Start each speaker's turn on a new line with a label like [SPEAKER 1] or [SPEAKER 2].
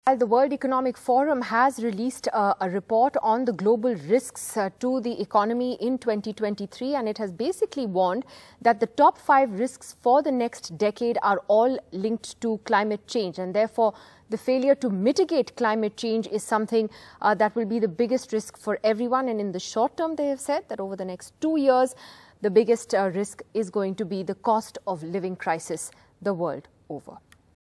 [SPEAKER 1] The World Economic Forum has released a report on the global risks to the economy in 2023, and it has basically warned that the top 5 risks for the next decade are all linked to climate change, and therefore the failure to mitigate climate change is something that will be the biggest risk for everyone. And in the short term, they have said that over the next 2 years, the biggest risk is going to be the cost of living crisis the world over.